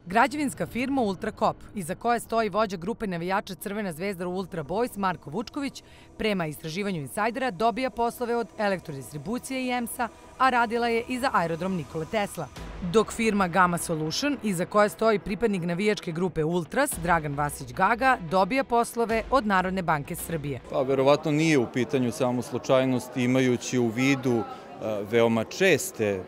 Građevinska firma Ultrakop, iza koje stoji vođa grupe navijača Crvena zvezda Ultra Boys Marko Vučković, prema istraživanju insajdera dobija poslove od Elektrodistribucije i EMS-a, a radila je i za aerodrom Nikole Tesla. Dok firma Gama Solution, iza koje stoji pripadnik navijačke grupe Ultras, Dragan Vasić Gaga, dobija poslove od Narodne banke Srbije. Verovatno nije u pitanju samo slučajnost, imajući u vidu veoma česte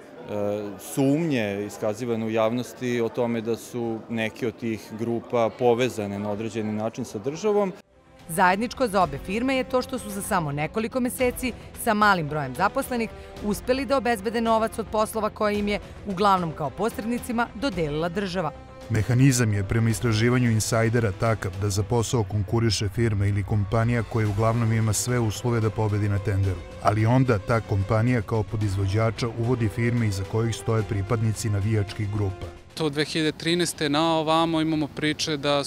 sumnje iskazivane u javnosti o tome da su neki od tih grupa povezane na određeni način sa državom. Zajedničko za obe firme je to što su za samo nekoliko meseci sa malim brojem zaposlenih uspeli da obezbede novac od poslova koje im je, uglavnom kao posrednicima, dodelila država. Mehanizam je prema istraživanju insajdera takav da za posao konkuriše firma ili kompanija koja uglavnom ima sve uslove da pobedi na tenderu. Ali onda ta kompanija kao podizvođača uvodi firme iza kojih stoje pripadnici navijačkih grupa. To od 2013. na ovamo imamo priče da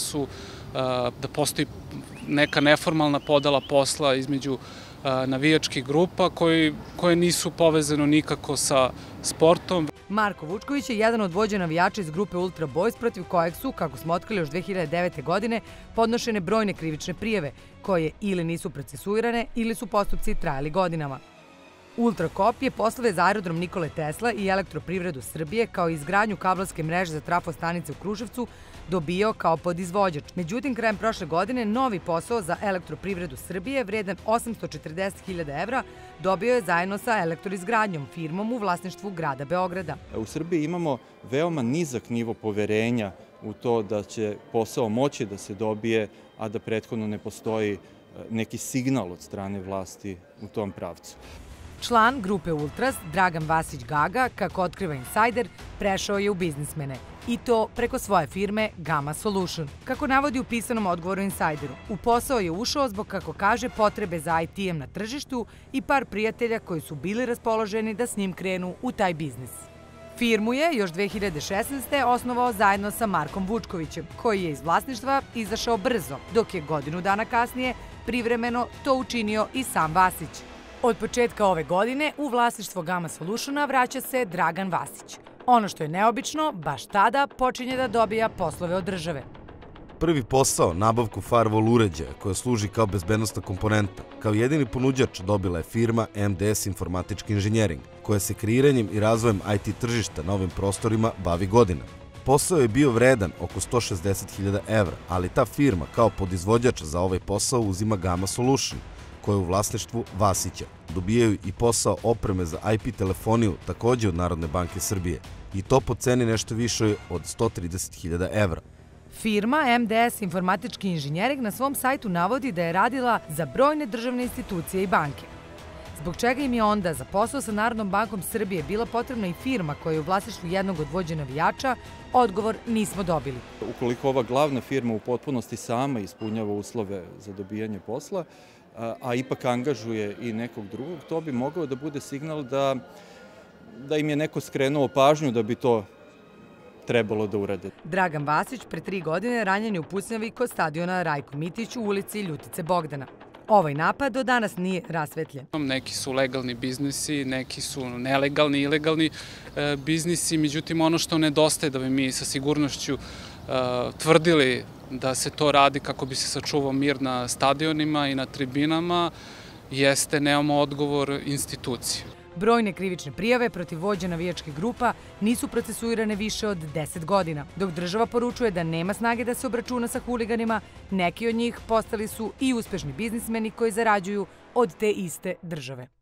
postoji neka neformalna podela posla između navijačkih grupa koje nisu povezano nikako sa sportom. Marko Vučković je jedan od vođa navijača iz grupe Ultra Boys protiv kojeg su, kako smo otkrili još 2009. godine, podnošene brojne krivične prijave, koje ili nisu procesuirane ili su postupci trajali godinama. Ultrakop je poslove za aerodrom Nikole Tesla i Elektroprivredu Srbije kao i izgradnju kablovske mreže za trafostanice u Kruševcu dobio kao podizvođač. Međutim, krajem prošle godine novi posao za Elektroprivredu Srbije vredan 840.000 evra dobio je zajedno sa Elektroizgradnjom, firmom u vlasništvu grada Beograda. U Srbiji imamo veoma nizak nivo poverenja u to da će posao moći da se dobije, a da prethodno ne postoji neki signal od strane vlasti u tom pravcu. Član grupe Ultras, Dragan Vasić Gaga, kako otkriva insajder, prešao je u biznismene. I to preko svoje firme Gama Solution. Kako navodi u pisanom odgovoru insajderu, u posao je ušao zbog, kako kaže, potrebe za IT-em na tržištu i par prijatelja koji su bili raspoloženi da s njim krenu u taj biznis. Firmu je još 2016. osnovao zajedno sa Markom Vučkovićem, koji je iz vlasništva izašao brzo, dok je godinu dana kasnije privremeno to učinio i sam Vasić. Od početka ove godine u vlasništvo Gama Solutiona vraća se Dragan Vasić. Ono što je neobično, baš tada počinje da dobija poslove od države. Prvi posao, nabavku firewall uređaja koja služi kao bezbednosna komponenta, kao jedini ponuđač dobila je firma MDS Informatički inženjering, koja se kreiranjem i razvojem IT tržišta na ovim prostorima bavi godinama. Posao je bio vredan oko 160.000 evra, ali ta firma kao podizvođač za ovaj posao uzima Gama Solution, koje je u vlasništvu Vasića. Dobijaju i posao opreme za IP telefoniju takođe od Narodne banke Srbije i to po ceni nešto više od 130.000 evra. Firma MDS Informatički inženjering na svom sajtu navodi da je radila za brojne državne institucije i banke. Zbog čega im je onda za posao sa Narodnom bankom Srbije bila potrebna i firma koja je u vlasništvu jednog od vođa navijača, odgovor nismo dobili. Ukoliko ova glavna firma u potpunosti sama ispunjava uslove za dobijanje posla, a ipak angažuje i nekog drugog, to bi mogao da bude signal da im je neko skrenuo pažnju da bi to trebalo da urade. Dragan Vasić pre 3 godine ranjen je u pucnjavi kod stadiona Rajko Mitić u ulici Ljutice Bogdana. Ovaj napad do danas nije rasvetljen. Neki su legalni biznisi, neki su nelegalni, ilegalni biznisi, međutim ono što nedostaje da bi mi sa sigurnošću tvrdili da se to radi kako bi se sačuvao mir na stadionima i na tribinama, jeste nemamo odgovor institucije. Brojne krivične prijave protiv vođa navijačkih grupa nisu procesuirane više od 10 godina. Dok država poručuje da nema snage da se obračuna sa huliganima, neki od njih postali su i uspešni biznismeni koji zarađuju od te iste države.